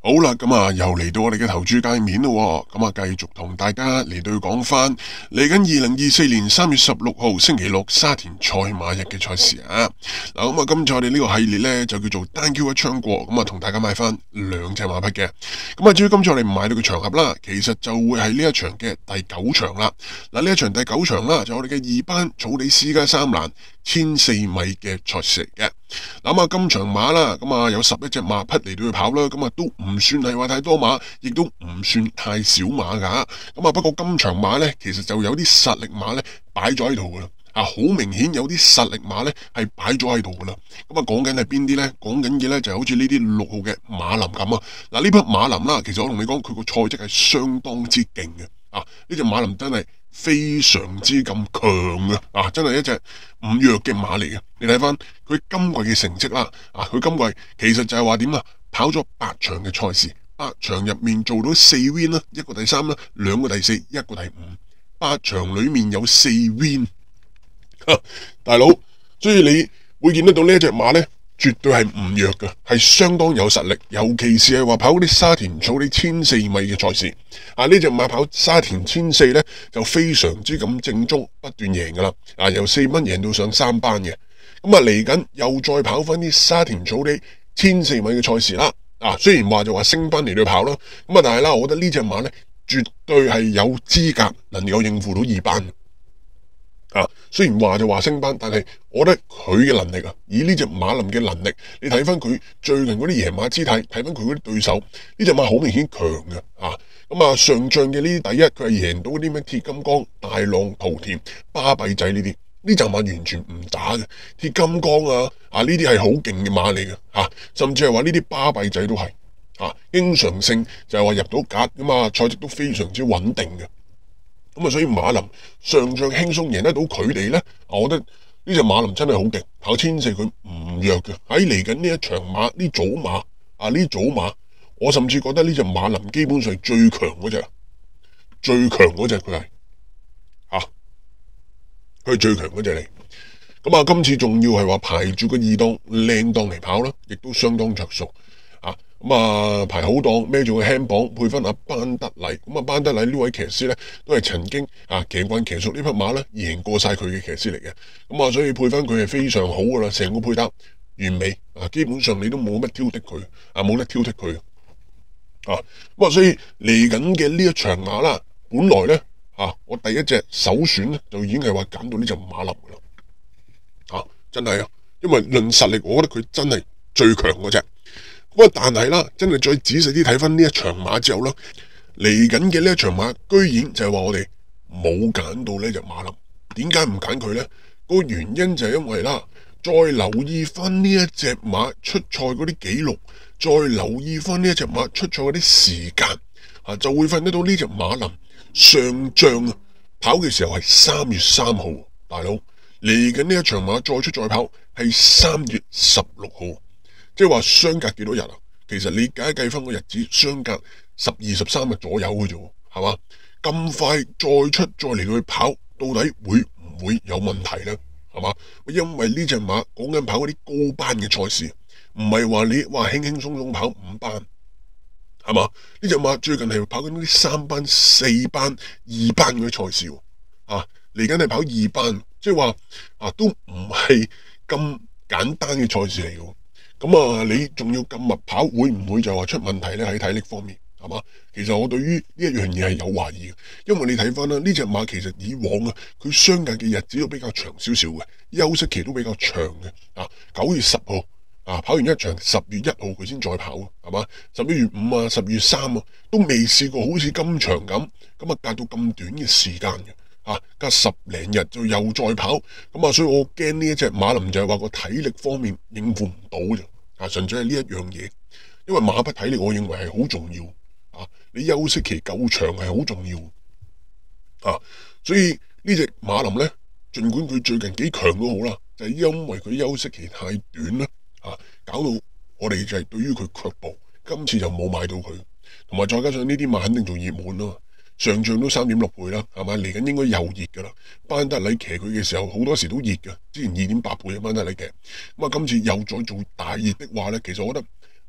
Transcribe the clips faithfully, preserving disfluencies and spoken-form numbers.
好啦，咁啊，又嚟到我哋嘅投注界面咯，咁啊，繼續同大家嚟到講翻嚟緊二零二四年三月十六號星期六沙田賽馬日嘅賽事啊。嗱，咁啊，今次我哋呢個系列呢，就叫做單 Q 一槍過，咁啊，同大家買翻兩隻馬匹嘅。咁啊，至於今次我哋唔買到嘅場合啦，其實就會係呢一場嘅第九場啦。嗱，呢一場第九場啦，就我哋嘅二班草地私家三欄千四米嘅賽事嚟嘅。嗱，咁啊，今場馬啦，咁啊有十一隻馬匹嚟到去跑啦，咁啊都唔算係話太多馬，亦都唔算太少馬噶。咁啊，不過今場馬呢，其實就有啲實力馬呢擺咗喺度噶啦，啊，好明顯有啲實力馬呢係擺咗喺度噶啦。咁啊，講緊係邊啲呢？講緊嘅呢就好似呢啲六號嘅馬林咁啊。嗱，呢匹馬林啦，其實我同你講，佢個賽績係相當之勁嘅。啊，呢隻馬林真係非常之咁強嘅，啊，真係一隻唔弱嘅馬嚟嘅。你睇翻佢今季嘅成績啦，啊，佢今季其實就係話點啊？跑咗八場嘅賽事，八場入面做到四 win 啦，一個第三啦，兩個第四，一個第五，八場裏面有四 win，大佬，所以你會見得到呢一隻馬呢，絕對係唔弱嘅，係相當有實力，尤其是係話跑嗰啲沙田草地千四米嘅賽事，啊，呢隻馬跑沙田千四呢，就非常之咁正宗，不斷贏噶啦，啊，由四蚊贏到上三班嘅，咁啊嚟緊又再跑翻啲沙田草地千四米嘅賽事啦，啊，雖然話就話升班嚟到跑咯，咁啊但係啦，我覺得呢隻馬呢，絕對係有資格能夠應付到二班。啊，雖然話就話升班，但係我覺得佢嘅能力啊，以呢隻馬林嘅能力，你睇翻佢最近嗰啲贏馬姿態，睇翻佢嗰啲對手，呢隻馬好明顯強嘅啊。咁啊，上仗嘅呢啲第一，佢係贏到嗰啲咩鐵金剛、大浪、莆田、巴閉仔呢啲，呢隻馬完全唔打嘅。鐵金剛啊，啊呢啲係好勁嘅馬嚟嘅，啊，甚至係話呢啲巴閉仔都係啊，經常性就係話入到格咁啊，賽績都非常之穩定嘅。咁啊，所以馬林上仗輕鬆贏得到佢哋呢，我覺得呢隻馬林真係好勁，跑千四佢唔弱嘅。喺嚟緊呢一場馬呢組馬啊呢組馬，我甚至覺得呢隻馬林基本上係最強嗰隻，最強嗰隻佢係吓，佢係最強嗰隻嚟。咁啊，今次仲要係話排住個二檔靚檔嚟跑啦，亦都相當着數啊。咁啊，排好檔孭住個輕磅，配翻阿班德禮。咁啊，班德禮呢位騎師咧，都係曾經啊騎慣騎熟呢匹馬咧，贏過晒佢嘅騎師嚟嘅。咁啊，所以配翻佢係非常好噶啦，成個配搭完美啊，基本上你都冇乜挑剔佢啊，冇得挑剔佢啊。咁啊，所以嚟緊嘅呢一場馬啦，本來咧啊，我第一隻首選咧就已經係話揀到呢隻馬林噶啦，啊，真係啊，因為論實力，我覺得佢真係最強嗰隻。咁啊，但係啦，真係再仔細啲睇翻呢一場馬之後啦，嚟緊嘅呢一場馬，居然就係話我哋冇揀到呢隻馬林。點解唔揀佢呢？個原因就係因為啦，再留意翻呢一隻馬出賽嗰啲記錄，再留意翻呢一隻馬出賽嗰啲時間，啊，就會發現得到呢隻馬林上仗啊跑嘅時候係三月三號，大佬嚟緊呢一場馬再出再跑係三月十六號。即係話相隔幾多日啊？其實你計一計翻個日子，相隔十二十三日左右嘅啫，係嘛？咁快再出再嚟到去跑，到底會唔會有問題呢？係嘛？因為呢隻馬講緊跑嗰啲高班嘅賽事，唔係話你話輕輕鬆鬆跑五班，係嘛？呢隻馬最近係跑緊啲三班、四班、二班嗰啲賽事，啊，嚟緊係跑二班，即係話啊，都唔係咁簡單嘅賽事嚟嘅。咁啊，你仲要咁密跑，會唔會就話出問題呢？喺體力方面，係嘛？其實我對於呢一樣嘢係有懷疑嘅，因為你睇翻啦，呢隻馬其實以往啊，佢相隔嘅日子都比較長少少嘅，休息期都比較長嘅。啊，九月十號啊，跑完一場，十月一號佢先再跑，係嘛？十一月五啊，十月三啊，都未試過好似今場咁，咁啊隔到咁短嘅時間嘅。啊，隔十零日就又再跑，咁啊，所以我驚呢一隻馬林就係話個體力方面應付唔到啫，啊，純粹係呢一樣嘢，因為馬匹體力我認為係好重要，啊，你休息期夠長係好重要，啊，所以呢隻馬林呢，盡管佢最近幾強都好啦，就係因為佢休息期太短啦，啊，搞到我哋就係對於佢卻步，今次就冇買到佢，同埋再加上呢啲馬肯定仲熱門啊嘛。上仗都三點六倍啦，係咪？嚟緊應該又熱噶啦。班德禮騎佢嘅時候，好多時都熱嘅。之前二點八倍嘅班德禮騎，咁啊今次又再做大熱的話咧，其實我覺得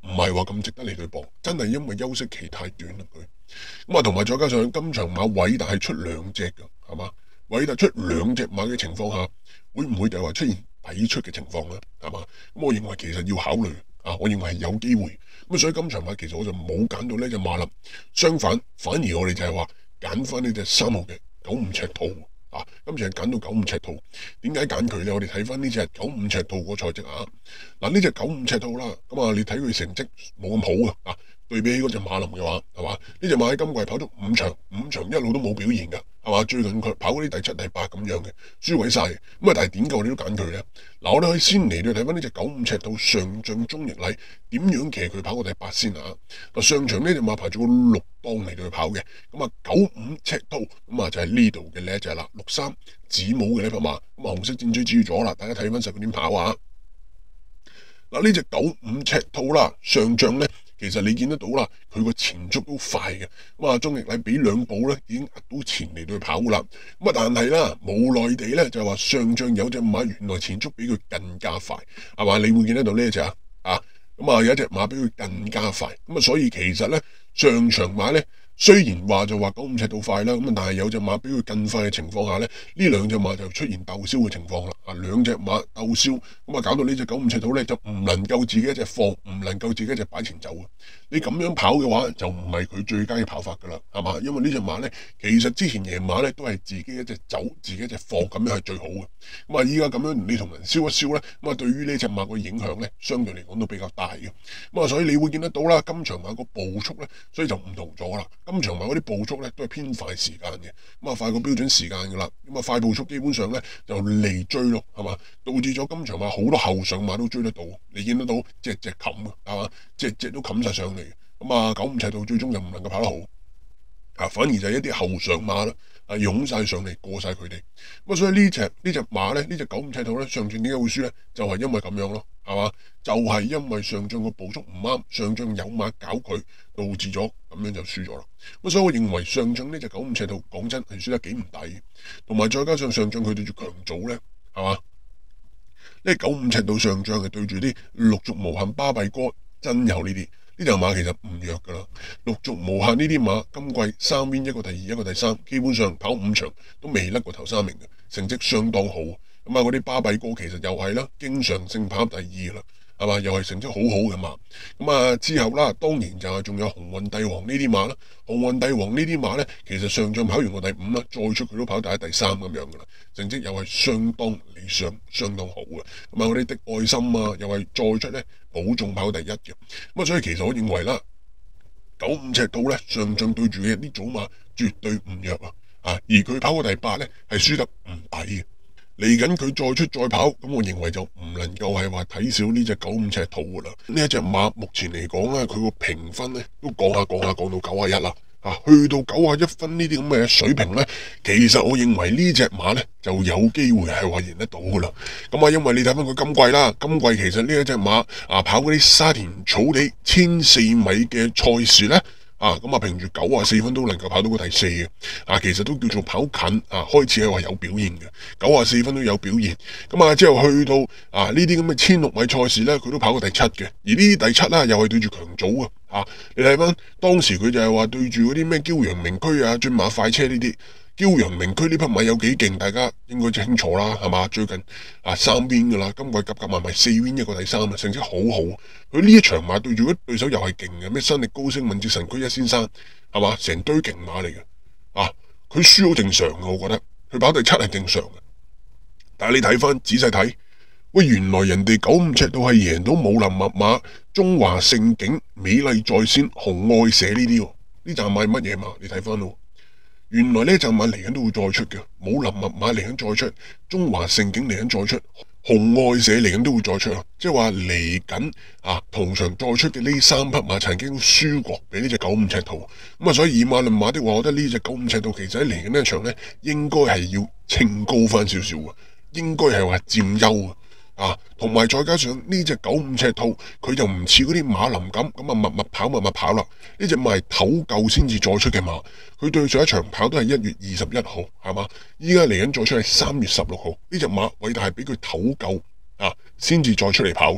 唔係話咁值得你對搏，真係因為休息期太短啦佢。咁啊，同埋再加上今場馬韋達係出兩隻噶，係嘛？韋達出兩隻馬嘅情況下，會唔會就係話出現抵出嘅情況咧？係嘛？咁我認為其實要考慮啊，我認為係有機會。咁所以今場馬其實我就冇揀到呢隻馬啦，相反反而我哋就係話揀翻呢隻三號嘅九五赤兔。啊，今次係揀到九五赤兔，點解揀佢咧？我哋睇翻呢隻九五赤兔個賽績啊，嗱呢隻九五赤兔啦，咁啊你睇佢成績冇咁好啊，啊對比起嗰隻馬林嘅話，係嘛？呢隻馬喺今季跑咗五場，五場一路都冇表現噶，係嘛？最近佢跑嗰啲第七、第八咁樣嘅，輸鬼晒。咁啊，但係點解我哋都揀佢咧？嗱，我哋可以先嚟到睇翻呢隻九五赤兔上仗中逆禮點樣騎佢跑過第八先啊！嗱，上場呢隻馬排咗個六檔嚟到去跑嘅，咁啊九五赤兔咁啊就係呢度嘅呢一隻啦，六三子母嘅呢匹馬，咁啊紅色箭嘴指住咗啦，大家睇翻實佢點跑啊！嗱，呢隻九五赤兔啦，上仗咧。其實你見得到啦，佢個前速都快嘅，咁啊鍾易禮俾兩步咧，已經壓到前嚟到去跑啦。咁啊，但係啦，無奈地咧就係話上仗有隻馬原來前速比佢更加快，係嘛？你會見得到呢一隻啊，啊，咁啊有一隻馬比佢更加快，咁啊所以其實咧上場馬咧。雖然話就話九五赤兔快啦，咁啊，但係有隻馬比佢更快嘅情況下咧，呢兩隻馬就出現鬥燒嘅情況啦。啊，兩隻馬鬥燒，咁啊，搞到呢隻九五赤兔咧就唔能夠自己一隻放，唔能夠自己一隻擺前走啊！你咁樣跑嘅話，就唔係佢最佳嘅跑法噶啦，係嘛？因為呢隻馬咧，其實之前贏馬咧都係自己一隻走，自己一隻放，咁樣係最好嘅。咁啊，依家咁樣你同人燒一燒咧，咁啊，對於呢隻馬個影響咧，相對嚟講都比較大嘅。咁啊，所以你會見得到啦，今場馬個步速咧，所以就唔同咗啦。今場馬嗰啲步速咧都係偏快時間嘅，咁啊快過標準時間噶啦，咁啊快步速基本上咧就嚟追咯，係嘛？導致咗今場馬好多後上馬都追得到，你見得到隻隻冚啊，係嘛？隻隻都冚晒上嚟，咁啊九五赤兔最終就唔能夠跑得好，啊反而就係一啲後上馬啦，啊湧晒上嚟過晒佢哋，咁啊所以呢隻呢隻馬咧呢隻九五赤兔咧上仗點解會輸咧？就係因為咁樣咯，係嘛？就係因為上仗個步速唔啱，上仗有馬搞佢，導致咗咁樣就輸咗啦。咁所以我認為上仗呢隻九五赤兔講真係輸得幾唔抵，同埋再加上上仗佢對住強組咧，係嘛？呢九五赤兔上仗係對住啲陸續無限巴閉哥真有呢啲呢隻馬其實唔弱噶啦，陸續無限呢啲馬今季三邊一個第二一個第三，基本上跑五場都未甩過頭三名嘅，成績相當好。咁啊嗰啲巴閉哥其實又係啦，經常性跑第二啦。係嘛，又係成績好好嘅嘛。咁啊之後啦，當然就係仲有鴻運帝王呢啲馬啦。鴻運帝王呢啲馬咧，其實上仗跑完個第五啦，再出佢都跑第一、第三咁樣噶啦，成績又係相當理想、相當好嘅。咁啊，嗰啲的愛心啊，又係再出咧保中跑第一嘅。咁啊，所以其實我認為啦，九五赤兔咧上仗對住嘅啲組馬絕對唔弱啊。啊，而佢跑個第八咧係輸得唔抵嘅。嚟緊佢再出再跑，咁我認為就唔能夠係話睇少呢隻九五赤兔噶啦。呢一隻馬目前嚟講咧，佢個評分咧都講下講下講到九啊一啦，啊去到九啊一分呢啲咁嘅水平咧，其實我認為呢隻馬咧就有機會係話贏得到噶啦。咁啊，因為你睇翻佢今季啦，今季其實呢一隻馬啊跑嗰啲沙田草地千四米嘅賽事咧。啊，咁啊，憑住九啊四分都能夠跑到個第四嘅，啊，其實都叫做跑近啊，開始係話有表現嘅，九啊四分都有表現，咁啊之後去到啊呢啲咁嘅千六米賽事咧，佢都跑過第七嘅，而呢啲第七啦又係對住強組啊，啊，你睇翻當時佢就係話對住嗰啲咩驕陽明區啊、駿馬快車呢啲。驕陽明區呢匹馬有幾勁，大家應該清楚啦，係嘛？最近啊三邊噶啦，今季夾夾埋埋四邊一個第三啊，成績好好。佢呢一場馬對住嗰對手又係勁嘅，咩新力高升、敏捷神區一先生，係嘛？成堆勁馬嚟嘅，啊，佢輸好正常嘅，我覺得佢跑第七係正常嘅。但係你睇翻仔細睇，喂，原來人哋九五赤兔係贏到武林密碼、中華盛景、美麗在先、紅愛社呢啲，呢站馬係乜嘢馬？你睇翻咯。原來呢隻馬嚟緊都會再出嘅，武林密碼嚟緊再出，中華盛景嚟緊再出，紅愛社嚟緊都會再出啊！即係話嚟緊啊，同場再出嘅呢三匹馬曾經輸過俾呢隻九五赤兔，咁啊，所以以馬論馬的話，我覺得呢隻九五赤兔其實喺嚟緊呢一場咧，應該係要稱高翻少少啊，應該係話佔優啊。啊，同埋再加上呢隻九五赤兔，佢就唔似嗰啲馬林咁，咁啊密密跑密密跑啦。呢隻馬係唞夠先至再出嘅馬，佢對上一場跑都係一月二十一號，係嘛？依家嚟緊再出係三月十六號，呢隻馬偉大係俾佢唞夠啊，先至再出嚟跑。咁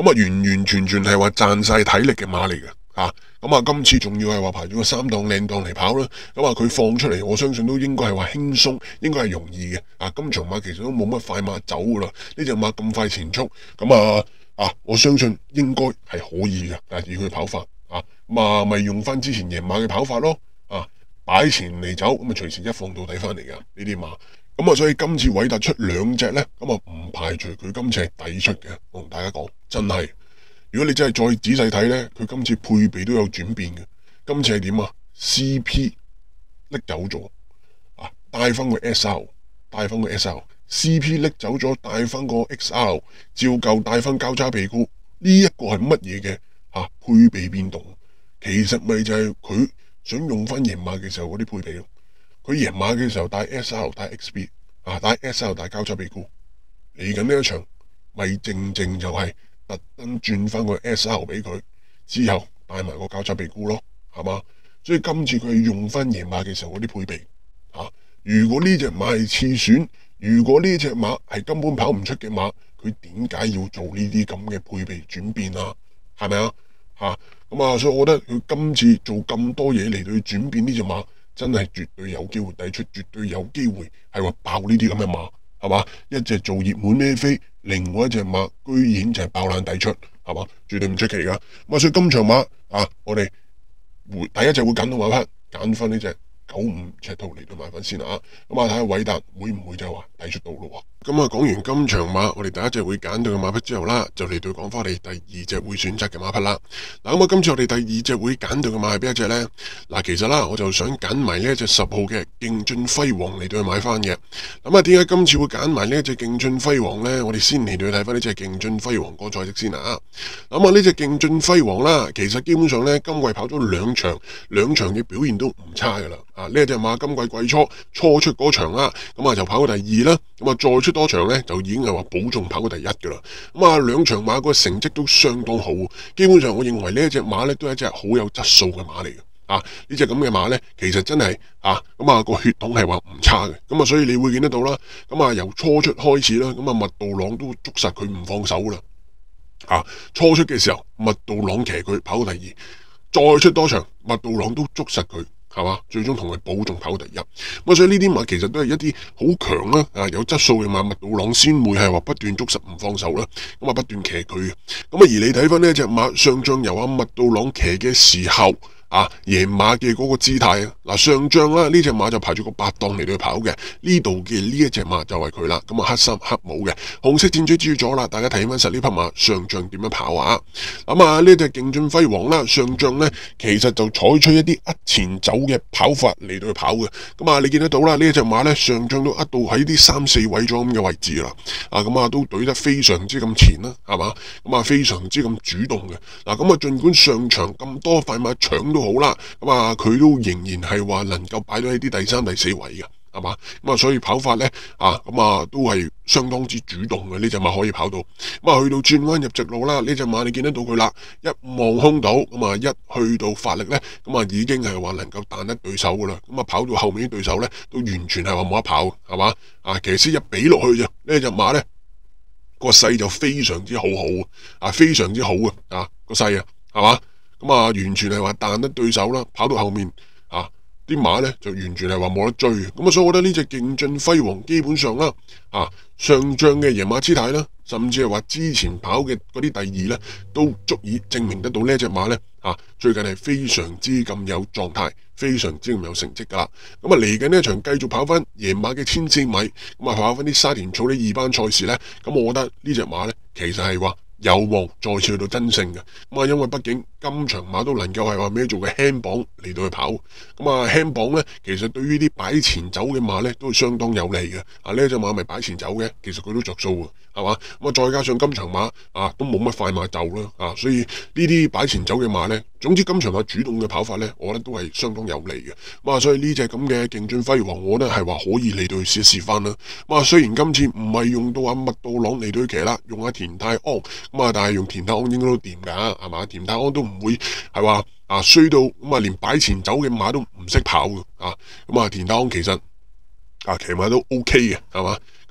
咁啊完完全全係話賺晒體力嘅馬嚟嘅。啊，咁啊，今次仲要係話排咗個三檔靚檔嚟跑啦，咁啊，佢放出嚟，我相信都應該係話輕鬆，應該係容易嘅。啊，今場馬其實都冇乜快馬走噶啦，呢隻馬咁快前速，咁啊啊，我相信應該係可以嘅。但係以佢跑法，啊，咁啊，咪用翻之前贏馬嘅跑法咯，啊，擺前嚟走，咁啊，隨時一放到底翻嚟噶呢啲馬。咁啊，所以今次韋達出兩隻呢，咁啊，唔排除佢今次係抵出嘅。我同大家講，真係。如果你真係再仔細睇呢，佢今次配備都有轉變嘅。今次係點啊 ？C P 拎走咗啊，帶翻個 S R， 帶翻個 S R，C P 拎走咗，帶翻個 X R， 照舊帶翻交叉鼻高。呢一個係乜嘢嘅啊？配備變動，其實咪就係佢想用翻贏馬嘅時候嗰啲配備咯。佢贏馬嘅時候帶 S R 帶 X B 啊，帶 S R 帶交叉鼻高。嚟緊呢一場咪正正就係、是。特登轉翻個 S R 俾佢，之後帶埋個交叉鼻箍咯，係嘛？所以今次佢係用翻贏馬嘅時候嗰啲配備，吓、啊。如果呢隻馬係次選，如果呢隻馬係根本跑唔出嘅馬，佢點解要做呢啲咁嘅配備轉變啊？係咪啊？吓咁啊，所以我覺得佢今次做咁多嘢嚟到去轉變呢隻馬，真係絕對有機會抵出，絕對有機會係話爆呢啲咁嘅馬。係嘛？一隻做熱門孭飛，另外一隻馬居然就係爆冷抵出，係嘛？絕對唔出奇噶。咁啊，所以今場馬啊，我哋會第一隻會揀到馬匹，揀翻呢隻九五赤兔嚟到買翻先啦。咁啊，睇下韋達會唔會就係話抵出到咯？咁啊，講完今場馬，我哋第一隻會揀到嘅馬匹之後啦，就嚟到講翻我哋第二隻會選擇嘅馬匹啦。嗱，咁啊，今次我哋第二隻會揀到嘅馬係邊一隻呢？嗱，其實啦，我就想揀埋呢一隻十號嘅勁進輝煌嚟到去買翻嘅。咁啊，點解今次會揀埋呢一隻勁進輝煌呢？我哋先嚟到去睇翻呢隻勁進輝煌個賽績先啊。咁啊，呢隻勁進輝煌啦，其實基本上呢，今季跑咗兩場，兩場嘅表現都唔差噶啦。啊，呢一隻馬今季季初初出嗰場啦，咁啊就跑過第二啦，咁啊再出多場呢，就已經係話保中跑過第一噶啦。咁啊兩場馬個成績都相當好，基本上我認為呢一隻馬呢，都係一隻好有質素嘅馬嚟嘅。啊，呢隻咁嘅馬呢，其實真係啊，咁啊個血統係話唔差嘅，咁啊所以你會見得到啦。咁啊由初出開始啦，咁啊麥道朗都捉實佢唔放手啦。啊，初出嘅時候麥道朗騎佢跑過第二，再出多場麥道朗都捉實佢。係嘛？最終同佢保中跑第一，咁所以呢啲馬其實都係一啲好強啦，啊有質素嘅馬，麥道朗先會係話不斷捉實唔放手啦，咁啊不斷騎佢嘅，咁啊而你睇翻呢隻馬上仗由阿麥道朗騎嘅時候。啊，贏馬嘅嗰個姿態啊，嗱上仗啦，呢隻馬就排咗個八檔嚟到去跑嘅，呢度嘅呢一隻馬就係佢啦，咁啊黑衫黑帽嘅紅色箭嘴注咗啦，大家睇翻實呢匹馬上仗點樣跑啊？咁啊呢隻勁進輝煌啦，上仗呢其實就採取一啲呃前走嘅跑法嚟到去跑嘅，咁啊你見得到啦，呢一隻馬呢上仗都呃到喺啲三四位咗咁嘅位置啦，啊咁啊都懟得非常之咁前啦，係嘛？咁啊非常之咁主動嘅，嗱咁啊盡管上場咁多快馬搶到。好啦，咁啊，佢都仍然係話能夠擺到喺啲第三、第四位嘅，係嘛？咁啊，所以跑法咧啊，咁啊，都係相當之主動嘅呢隻馬可以跑到。咁啊，去到轉彎入直路啦，呢隻馬你見得到佢啦，一望空島，咁啊，一去到發力咧，咁啊，已經係話能夠彈得對手噶啦。咁啊，跑到後面啲對手咧，都完全係話冇得跑，係嘛？啊，騎師一比落去啫，呢隻馬咧個勢就非常之好好啊，非常之好啊，啊個勢啊，係嘛？咁啊，完全係話彈得對手啦，跑到後面啊，啲馬咧就完全係話冇得追嘅。咁啊，所以我覺得呢隻勁進輝煌基本上啦，啊上仗嘅贏馬姿態啦，甚至係話之前跑嘅嗰啲第二咧，都足以證明得到呢隻馬咧，啊最近係非常之咁有狀態，非常之咁有成績噶啦。咁啊嚟緊呢一場繼續跑翻贏馬嘅千四米，咁啊跑翻啲沙田草呢二班賽事咧，咁我覺得呢隻馬咧其實係話。有望再次去到真勝嘅，咁啊，因為畢竟今場馬都能夠係話咩做嘅輕磅嚟到去跑，咁啊輕磅咧，其實對於啲擺前走嘅馬咧都係相當有利嘅，啊呢一隻馬咪擺前走嘅，其實佢都着數嘅，係嘛，咁啊再加上今場馬啊都冇乜快馬就啦，啊所以呢啲擺前走嘅馬咧，總之今場馬主動嘅跑法咧，我覺得都係相當有利嘅，咁啊所以呢隻咁嘅勁進輝煌，我覺得係話可以嚟到去試一試翻啦，咁啊雖然今次唔係用到阿麥道朗嚟到去騎啦，用阿田泰安。咁啊，但係用田泰安應該都掂噶，係嘛？田泰安都唔會係話啊衰到咁啊，連擺前走嘅馬都唔識跑嘅啊！咁啊，田泰安其實啊騎馬都 OK 嘅，係嘛？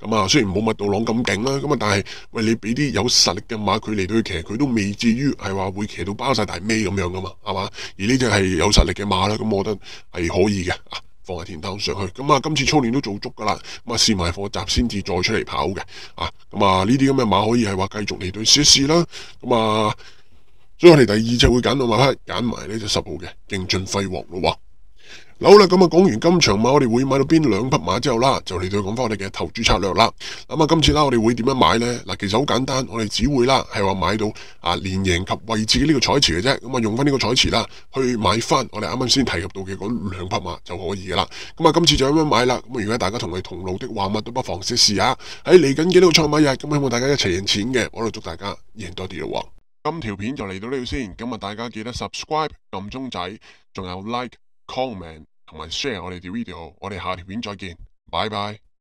咁啊，雖然冇麥道朗咁勁啦，咁啊，但係喂，你俾啲有實力嘅馬佢嚟到去騎，佢都未至於係話會騎到包晒大尾咁樣噶嘛，係嘛？而呢隻係有實力嘅馬啦，咁我覺得係可以嘅啊，放喺田單上去。咁啊，今次操練都做足噶啦，咁啊試埋課習先至再出嚟跑嘅啊。咁啊，呢啲咁嘅馬可以係話繼續嚟到試一試啦。咁啊，所以我哋第二隻會揀到馬匹，揀埋呢隻十號嘅勁進輝煌咯。好啦，咁啊講完今場馬，我哋會買到邊兩匹馬之後啦，就嚟到講翻我哋嘅投注策略啦。咁啊，今次啦，我哋會點樣買呢？嗱，其實好簡單，我哋只會啦係話買到啊連贏及位置嘅呢個彩池嘅啫。咁啊，用翻呢個彩池啦，去買翻我哋啱啱先提及到嘅嗰兩匹馬就可以噶啦。咁啊，今次就咁樣買啦。咁啊，如果大家同我哋同路的話，乜都不妨試試下。喺嚟緊嘅呢個賽馬日，咁希望大家一齊贏錢嘅，我都祝大家贏多啲咯。今條片就嚟到呢度先，咁啊，大家記得 subscribe 撳鐘仔，仲有 like comment。同埋 share 我哋條 video，我哋下條片再見，拜拜。